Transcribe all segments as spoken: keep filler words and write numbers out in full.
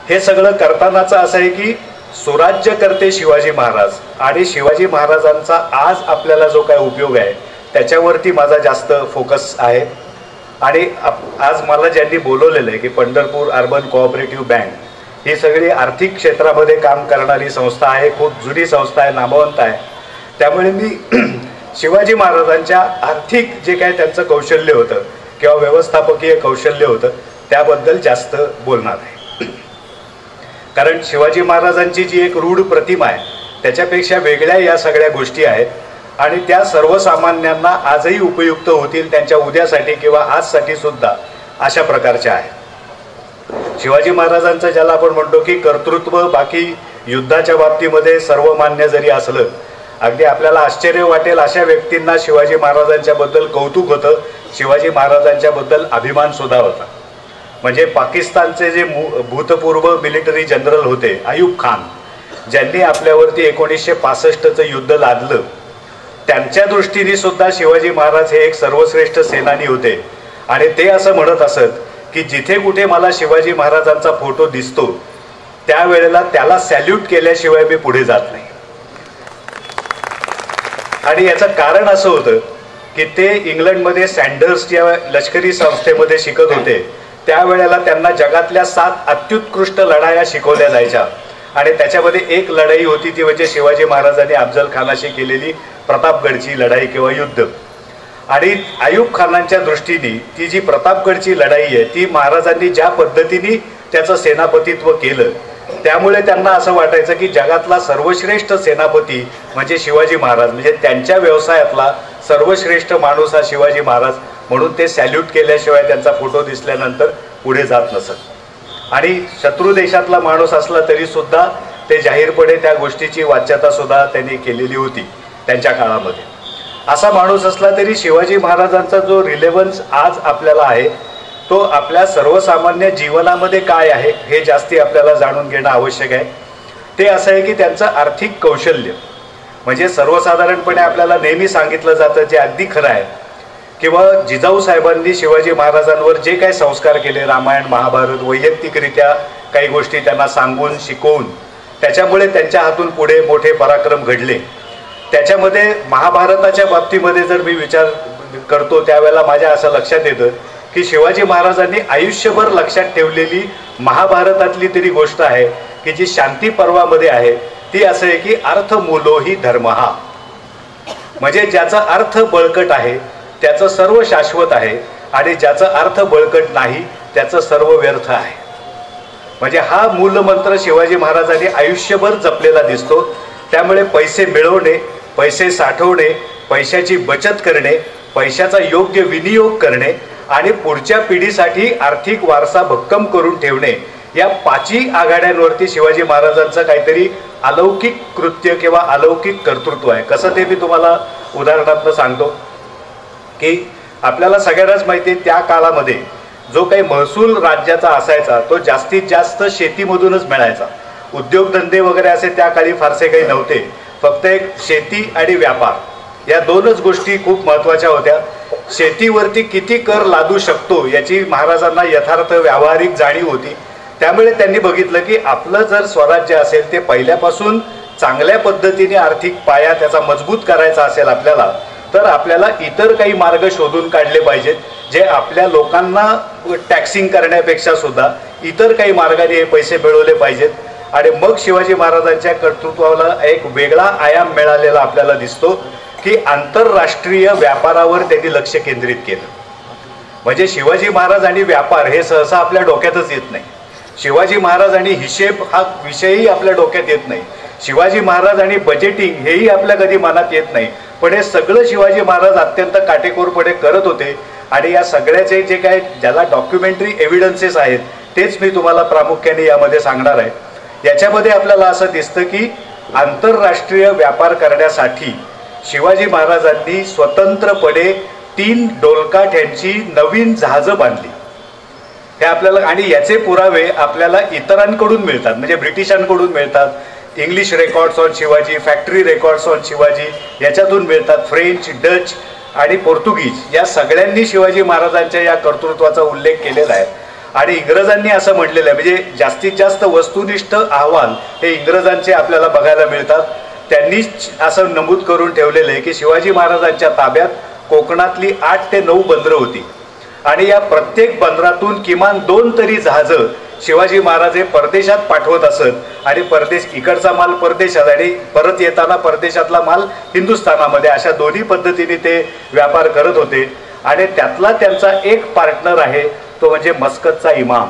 हे सगळं करतानाचं असं आहे की स्वराज्य करते शिवाजी महाराज आणि शिवाजी महाराजांचा आज आपल्याला जो काय उपयोग आहे त्याच्यावरती माझा जास्त फोकस आहे। आणि आज मला ज्यांनी बोलवलेलं आहे की पंढरपूर अर्बन कोऑपरेटिव्ह बँक ही सगळी आर्थिक क्षेत्रामध्ये काम करणारी संस्था आहे, खूप जुनी संस्था आहे, नामवंत आहे। त्यामुळे मी शिवाजी महाराजांच्या आर्थिक जे काय त्यांचं कौशल्य होतं किंवा व्यवस्थापकीय कौशल्य होतं त्याबद्दल जास्त बोलणार आहे। कारण शिवाजी महाराजांची जी एक रूढ प्रतिमा आहे त्याच्यापेक्षा वेगळ्या या सगळ्या गोष्टी आहेत आणि त्या सर्वसामान्यांना आजही उपयुक्त होतील त्यांच्या उद्यासाठी किंवा आजसाठी सुद्धा अशा प्रकारच्या आहेत। शिवाजी महाराजांचं ज्याला आपण म्हणतो की कर्तृत्व बाकी युद्धाच्या बाबतीमध्ये सर्वमान्य जरी असलं, अगदी आपल्याला आश्चर्य वाटेल अशा व्यक्तींना शिवाजी महाराजांच्या बद्दल कौतुक होतं, शिवाजी महाराजांच्या बद्दल अभिमान सुद्धा होता। म्हणजे पाकिस्तानचे जे भूतपूर्व मिलिटरी जनरल होते अयूब खान, ज्यांनी आपल्यावरती एकोणीसशे पासष्टचं युद्ध लादलं, त्यांच्या दृष्टीने सुद्धा शिवाजी महाराज हे एक सर्वश्रेष्ठ सेनानी होते आणि ते असं म्हणत असत की जिथे कुठे मला शिवाजी महाराजांचा फोटो दिसतो त्यावेळेला त्याला सॅल्यूट केल्याशिवाय मी पुढे जात नाही। आणि याचं कारण असं होतं की ते इंग्लंडमध्ये सँडर्स या लष्करी संस्थेमध्ये शिकत होते, त्यावेळेला त्यांना जगातल्या सात अत्युत्कृष्ट लढाया शिकवल्या जायच्या आणि त्याच्यामध्ये एक लढाई होती ती म्हणजे शिवाजी महाराजांनी अफजल खानाशी केलेली प्रतापगडची लढाई किंवा युद्ध। आणि अयूब खानांच्या दृष्टीने ती जी प्रतापगडची लढाई आहे ती महाराजांनी ज्या पद्धतीने त्याचं सेनापतित्व केलं त्यामुळे त्यांना असं वाटायचं की जगातला सर्वश्रेष्ठ सेनापती म्हणजे शिवाजी महाराज, म्हणजे त्यांच्या व्यवसायातला सर्वश्रेष्ठ माणूस हा शिवाजी महाराज, म्हणून ते सॅल्यूट केल्याशिवाय त्यांचा फोटो दिसल्यानंतर पुढे जात नसत। आणि शत्रू देशातला माणूस असला तरी सुद्धा ते जाहीरपणे त्या गोष्टीची वाच्यता सुद्धा त्यांनी केलेली होती त्यांच्या काळामध्ये। असा माणूस असला तरी शिवाजी महाराजांचा जो रिलेव्हन्स आज आपल्याला आहे तो आपल्या सर्वसामान्य जीवनामध्ये काय आहे हे जास्ती आपल्याला जाणून घेणं आवश्यक आहे। ते असं आहे की त्यांचं आर्थिक कौशल्य, म्हणजे सर्वसाधारणपणे आपल्याला नेहमी सांगितलं जातं जे अगदी खरं आहे किंवा जिजाऊ साहेबांनी शिवाजी महाराजांवर जे काही संस्कार केले, रामायण महाभारत, वैयक्तिकरित्या काही गोष्टी त्यांना सांगून शिकवून त्याच्यामुळे त्यांच्या हातून पुढे मोठे पराक्रम घडले। त्याच्यामध्ये महाभारताच्या बाबतीमध्ये जर मी विचार करतो त्यावेळेला माझ्या असं लक्षात येतं की शिवाजी महाराजांनी आयुष्यभर लक्षात ठेवलेली महाभारतातली तरी गोष्ट आहे की जी शांती पर्वामध्ये आहे ती असं आहे की अर्थ मूलो ही धर्म हा, म्हणजे ज्याचा अर्थ बळकट आहे त्याचं सर्व शाश्वत आहे आणि ज्याचा अर्थ बळकट नाही त्याचं सर्व व्यर्थ आहे। म्हणजे हा मूलमंत्र शिवाजी महाराजांनी आयुष्यभर जपलेला दिसतो। त्यामुळे पैसे मिळवणे, पैसे साठवणे, पैशाची बचत करणे, पैशाचा योग्य विनियोग करणे आणि पुढच्या पिढीसाठी आर्थिक वारसा भक्कम करून ठेवणे या पाचही आघाड्यांवरती शिवाजी महाराजांचं काहीतरी अलौकिक कृत्य किंवा अलौकिक कर्तृत्व आहे। कसं ते मी तुम्हाला उदाहरणार्थ सांगतो की आपल्याला सगळ्यांनाच माहिती आहे त्या काळामध्ये जो काही महसूल राज्याचा असायचा तो जास्तीत जास्त शेतीमधूनच मिळायचा। उद्योगधंदे वगैरे असे त्या काळी फारसे काही नव्हते, फक्त एक शेती आणि व्यापार या दोनच गोष्टी खूप महत्त्वाच्या होत्या। शेतीवरती किती कर लादू शकतो याची महाराजांना यथार्थ व्यावहारिक जाणीव होती। त्यामुळे त्यांनी बघितलं की आपलं जर स्वराज्य असेल ते पहिल्यापासून चांगल्या पद्धतीने आर्थिक पाया त्याचा मजबूत करायचा असेल आपल्याला, तर आपल्याला इतर काही मार्ग शोधून काढले पाहिजेत जे आपल्या लोकांना टॅक्सिंग करण्यापेक्षा सुद्धा इतर काही मार्गाने हे पैसे मिळवले पाहिजेत। आणि मग शिवाजी महाराजांच्या कर्तृत्वाला एक वेगळा आयाम मिळालेला आपल्याला दिसतो की आंतरराष्ट्रीय व्यापारावर त्यांनी लक्ष केंद्रित केलं। म्हणजे शिवाजी महाराज आणि व्यापार हे सहसा आपल्या डोक्यातच येत नाही। शिवाजी महाराज आणि हिशेब हा विषयही आपल्या डोक्यात येत नाही। शिवाजी महाराज आणि बजेटिंग हेही आपल्या कधी मनात येत नाही, पण हे सगळं शिवाजी महाराज अत्यंत काटेकोरपणे करत होते। आणि या सगळ्याचे जे काय ज्याला डॉक्युमेंटरी एव्हिडन्सेस आहेत तेच मी तुम्हाला प्रामुख्याने यामध्ये सांगणार आहे। याच्यामध्ये आपल्याला असं दिसतं की आंतरराष्ट्रीय व्यापार करण्यासाठी शिवाजी महाराजांनी स्वतंत्रपणे तीन डोलकाठ्यांची नवीन जहाजं बांधली हे आपल्याला, आणि याचे पुरावे आपल्याला इतरांकडून मिळतात, म्हणजे ब्रिटिशांकडून मिळतात, English records on Shivaji, factory records on Shivaji याच्यातून मिळतात, फ्रेंच, डच आणि पोर्तुगीज या सगळ्यांनी शिवाजी महाराजांच्या या कर्तृत्वाचा उल्लेख केलेला आहे। आणि इंग्रजांनी असं म्हटलेलं आहे, म्हणजे जास्तीत जास्त वस्तुनिष्ठ अहवाल हे इंग्रजांचे आपल्याला बघायला मिळतात. त्यांनी असं नमूद करून ठेवलेलं आहे की शिवाजी महाराजांच्या ताब्यात कोकणातली आठ ते नऊ बंदरं होती आणि या प्रत्येक बंदरातून किमान दोन तरी जहाजं शिवाजी महाराज हे परदेशात पाठवत असत आणि परदेश इकडचा माल परदेशात आणि परत येताना परदेशातला माल हिंदुस्थानामध्ये, अशा दोन्ही पद्धतीने ते व्यापार करत होते. आणि त्यातला त्यांचा एक पार्टनर आहे तो म्हणजे मस्कतचा इमाम.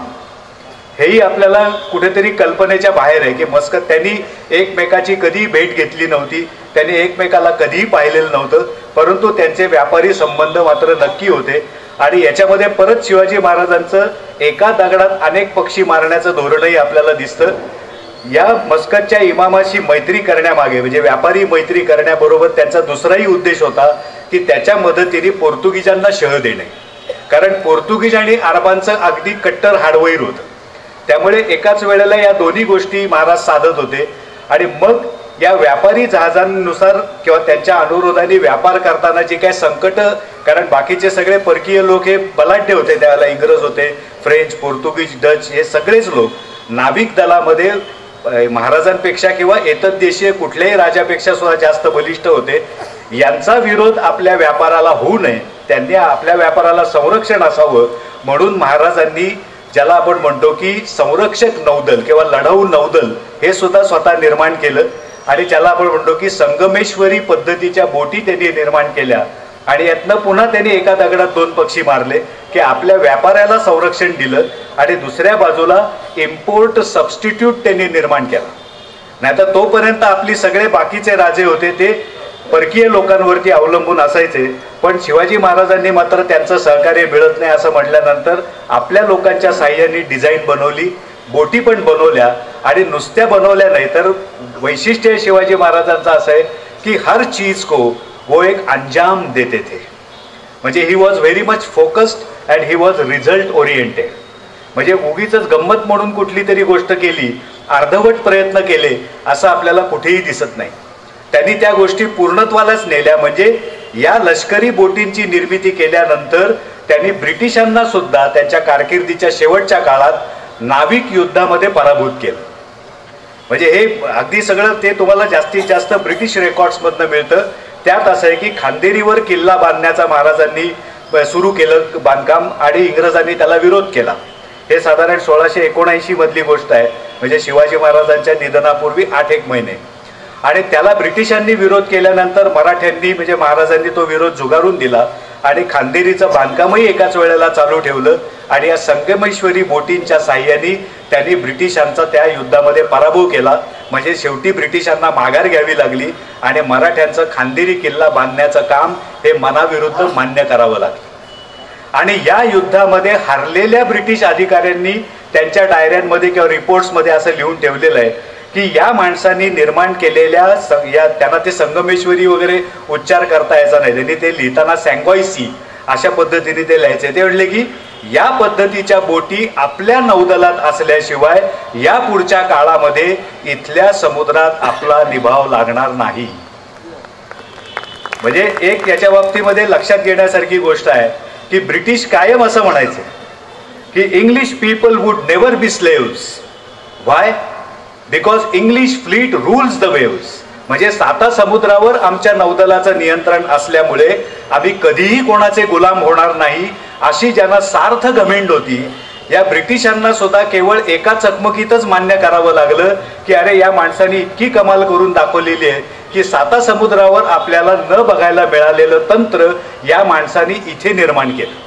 हेही आपल्याला कुठेतरी कल्पनेच्या बाहेर आहे की मस्कत, त्यांनी एकमेकाची कधी भेट घेतली नव्हती, त्यांनी एकमेकाला कधीही पाहिलेलं नव्हतं, परंतु त्यांचे व्यापारी संबंध मात्र नक्की होते. आणि याच्यामध्ये परत शिवाजी महाराजांचं एका दगडात अनेक पक्षी मारण्याचं धोरणही आपल्याला दिसतं. या मस्कतच्या इमामाशी मैत्री करण्यामागे, म्हणजे व्यापारी मैत्री करण्याबरोबर त्यांचा दुसराही उद्देश होता की त्याच्या मदतीने पोर्तुगीजांना शह देणे. कारण पोर्तुगीज आणि अरबांचं अगदी कट्टर हाडवैर होतं, त्यामुळे एकाच वेळेला या दोन्ही गोष्टी महाराज साधत होते. आणि मग या व्यापारी जहाजांनुसार किंवा त्यांच्या अनुरोधाने व्यापार करताना जे काही संकट, कारण बाकीचे सगळे परकीय लोक हे बलाढ्य होते, त्यावेळेला इंग्रज होते, फ्रेंच, पोर्तुगीज, डच, हे सगळेच लोक नाविक दलामध्ये महाराजांपेक्षा किंवा एतद्देशीय कुठल्याही राजापेक्षा सुद्धा जास्त बलिष्ठ होते. यांचा विरोध आपल्या व्यापाराला होऊ नये, त्यांनी आपल्या व्यापाराला संरक्षण असावं म्हणून महाराजांनी ज्याला आपण म्हणतो की संरक्षक नौदल किंवा लढाऊ नौदल हे सुद्धा स्वतः निर्माण केलं. आणि ज्याला आपण म्हणतो की संगमेश्वरी पद्धतीच्या बोटी त्यांनी निर्माण केल्या. आणि यातनं पुन्हा त्यांनी एका दगडात दोन पक्षी मारले की आपल्या व्यापाऱ्याला संरक्षण दिलं आणि दुसऱ्या बाजूला इम्पोर्ट सबस्टिट्यूट त्यांनी निर्माण केला. नाहीतर तोपर्यंत आपली सगळे बाकीचे राजे होते ते परकीय लोकांवरती अवलंबून असायचे. पण शिवाजी महाराजांनी मात्र त्यांचं सहकार्य मिळत नाही असं म्हटल्यानंतर आपल्या लोकांच्या साह्याने डिझाईन बनवली, बोटी पण बनवल्या. आणि नुसत्या बनवल्या नाही तर वैशिष्ट्य शिवाजी महाराजांचं असं आहे की हर चीज को वो एक अंजाम देते थे. म्हणजे he was very much focused and he was result oriented. म्हणजे उगीच गंमत म्हणून कुठली तरी गोष्ट केली, अर्धवट प्रयत्न केले असं आपल्याला कुठेही दिसत नाही. त्यांनी त्या गोष्टी पूर्णत्वालाच नेल्या. म्हणजे या लष्करी बोटींची निर्मिती केल्यानंतर त्यांनी ब्रिटिशांना सुद्धा त्यांच्या कारकिर्दीच्या शेवटच्या काळात नाविक युद्धामध्ये पराभूत केलं. म्हणजे हे अगदी सगळं ते तुम्हाला जास्तीत जास्त ब्रिटिश रेकॉर्ड्समधनं मिळतं. त्यात असं आहे की खांदेरीवर किल्ला बांधण्याचा महाराजांनी सुरू केलं बांधकाम आणि इंग्रजांनी त्याला विरोध केला. हे साधारण सोळाशे एकोणऐंशी मधली गोष्ट आहे, म्हणजे शिवाजी महाराजांच्या निधनापूर्वी आठ एक महिने. आणि त्याला ब्रिटिशांनी विरोध केल्यानंतर मराठ्यांनी म्हणजे महाराजांनी तो विरोध झुगारून दिला आणि खांदेरीचं बांधकामही एकाच वेळेला चालू ठेवलं. आणि या संगमेश्वरी बोटींच्या साह्याने त्यांनी ब्रिटिशांचा त्या युद्धामध्ये पराभव केला. म्हणजे शेवटी ब्रिटिशांना माघार घ्यावी लागली आणि मराठ्यांचं खांदेरी किल्ला बांधण्याचं काम हे मनाविरुद्ध मान्य करावं लागलं. आणि या युद्धामध्ये हरलेल्या ब्रिटिश अधिकाऱ्यांनी त्यांच्या डायऱ्यांमध्ये किंवा रिपोर्ट्समध्ये असं लिहून ठेवलेलं आहे की या माणसांनी निर्माण केलेल्या या त्यांना ते संगमेश्वरी वगैरे उच्चार करता यायचा नाही, त्यांनी ते लिहिताना सँगॉयसी अशा पद्धतीने ते लिहायचे. ते म्हणले की या पद्धतीच्या बोटी आपल्या नौदलात असल्याशिवाय या पुढच्या काळामध्ये इथल्या समुद्रात आपला निभाव लागणार नाही. म्हणजे एक याच्या बाबतीमध्ये लक्षात घेण्यासारखी गोष्ट आहे की ब्रिटिश कायम असं म्हणायचे की English people would never be slaves. Why? Because English fleet rules the waves. म्हणजे साता समुद्रावर आमच्या नौदलाचं नियंत्रण असल्यामुळे आम्ही कधीही कोणाचे गुलाम होणार नाही अशी ज्यांना सार्थ घमेंड होती. या ब्रिटिशांना सुद्धा केवळ एका चकमकीतच मान्य करावं लागलं की अरे या माणसाने इतकी कमाल करून दाखवलेली आहे की साता समुद्रावर आपल्याला न बघायला मिळालेलं तंत्र या माणसाने इथे निर्माण केलं.